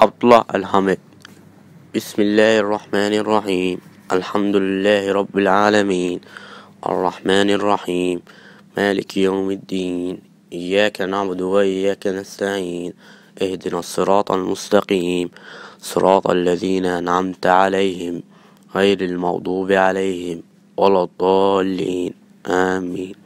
عبد الله الحمد. بسم الله الرحمن الرحيم. الحمد لله رب العالمين، الرحمن الرحيم، مالك يوم الدين. إياك نعبد وإياك نستعين. اهدنا الصراط المستقيم، صراط الذين أنعمت عليهم غير المغضوب عليهم ولا الضالين، آمين.